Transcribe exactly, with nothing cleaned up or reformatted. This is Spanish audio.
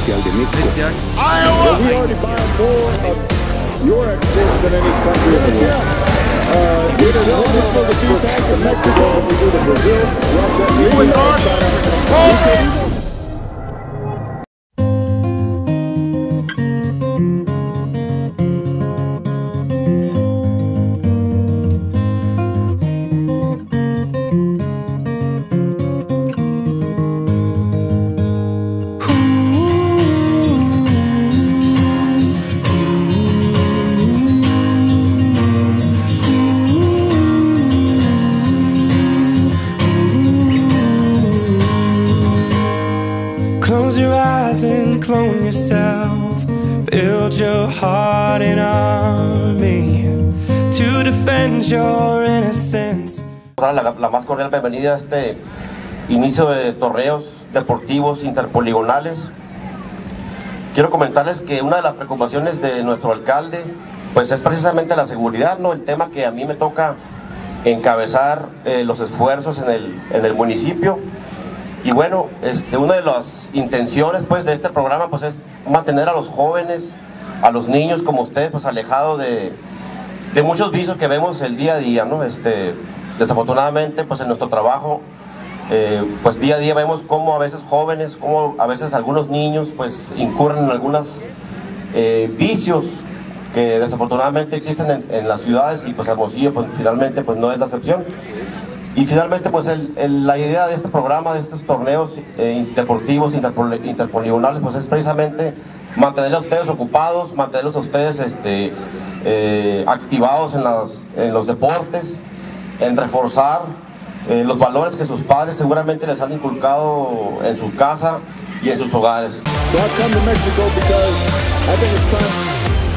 Especial de México. Este año. Well, we already buy more of your exports than any country in the world. Uh, we don't know the feedback to Mexico, but we do to Brazil, Russia, India, China. Close your eyes and clone yourself. Build your heart an army to defend your innocence. La, la más cordial bienvenida a este inicio de torneos deportivos interpoligonales. Quiero comentarles que una de las preocupaciones de nuestro alcalde pues es precisamente la seguridad, ¿no? El tema que a mí me toca encabezar eh, los esfuerzos en el, en el municipio. Y bueno, este, una de las intenciones pues, de este programa pues, es mantener a los jóvenes, a los niños como ustedes, pues, alejados de, de muchos vicios que vemos el día a día, ¿no? Este, desafortunadamente pues, en nuestro trabajo, eh, pues día a día vemos cómo a veces jóvenes, cómo a veces algunos niños pues, incurren en algunos eh, vicios que desafortunadamente existen en, en las ciudades, y pues Hermosillo pues, finalmente pues, no es la excepción. Y finalmente, pues el, el, la idea de este programa, de estos torneos eh, deportivos interpol, interpoligonales, pues es precisamente mantenerlos a ustedes ocupados, mantenerlos a ustedes este, eh, activados en, las, en los deportes, en reforzar eh, los valores que sus padres seguramente les han inculcado en su casa y en sus hogares. So I've come to Mexico because I think it's time